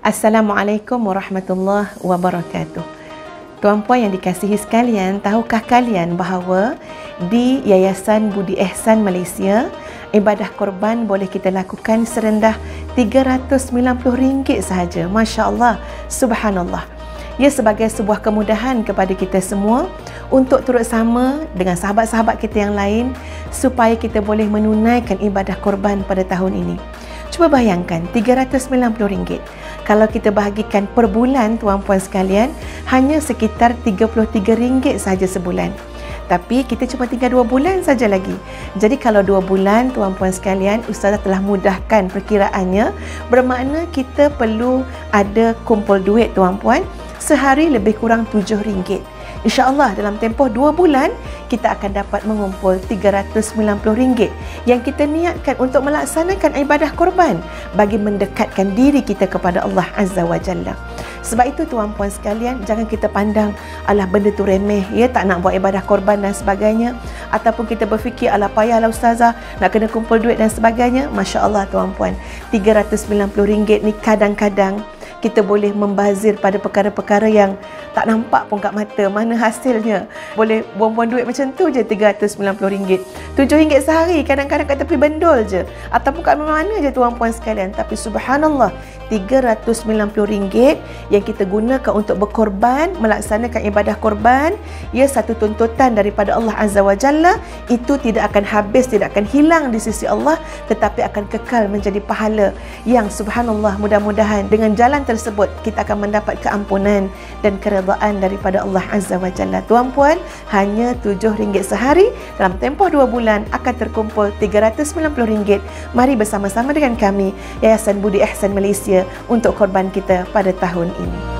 Assalamualaikum warahmatullahi wabarakatuh. Tuan-puan yang dikasihi sekalian, tahukah kalian bahawa di Yayasan Budi Ehsan Malaysia, ibadah korban boleh kita lakukan serendah RM390 sahaja. Masya Allah, subhanallah. Ia sebagai sebuah kemudahan kepada kita semua untuk turut sama dengan sahabat-sahabat kita yang lain supaya kita boleh menunaikan ibadah korban pada tahun ini. Cuba bayangkan, RM390. Kalau kita bahagikan per bulan, tuan-puan sekalian, hanya sekitar RM33 sahaja sebulan. Tapi kita cuma tinggal 2 bulan saja lagi. Jadi kalau 2 bulan, tuan-puan sekalian, Ustazah telah mudahkan perkiraannya. Bermakna kita perlu ada kumpul duit, tuan-puan, sehari lebih kurang RM7. InsyaAllah dalam tempoh 2 bulan, kita akan dapat mengumpul RM390 yang kita niatkan untuk melaksanakan ibadah korban bagi mendekatkan diri kita kepada Allah Azza wa Jalla. Sebab itu tuan-puan sekalian, jangan kita pandang alah benda tu remeh, ya, tak nak buat ibadah korban dan sebagainya, ataupun kita berfikir alah payahlah Ustazah nak kena kumpul duit dan sebagainya. Masya Allah tuan-puan, RM390 ni kadang-kadang kita boleh membazir pada perkara-perkara yang tak nampak pun kat mata. Mana hasilnya? Boleh buang-buang duit macam tu je, RM390. RM7 sehari kadang-kadang kat tepi bendol je, ataupun kat mana-mana je tuan-puan sekalian. Tapi subhanallah, RM390 yang kita gunakan untuk berkorban, melaksanakan ibadah korban, ia satu tuntutan daripada Allah Azza wa Jalla. Itu tidak akan habis, tidak akan hilang di sisi Allah, tetapi akan kekal menjadi pahala yang subhanallah, mudah-mudahan dengan jalan tersebut kita akan mendapat keampunan dan keredaan daripada Allah Azza wa Jalla. Tuan-puan, hanya RM7 sehari dalam tempoh 2 bulan akan terkumpul RM390. Mari bersama-sama dengan kami, Yayasan Budi Ehsan Malaysia, untuk korban kita pada tahun ini.